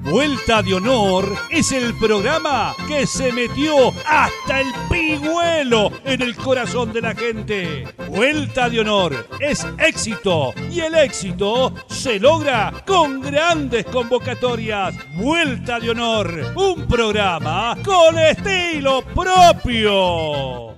Vuelta de Honor es el programa que se metió hasta el pigüelo en el corazón de la gente. Vuelta de Honor es éxito y el éxito se logra con grandes convocatorias. Vuelta de Honor, un programa con estilo propio.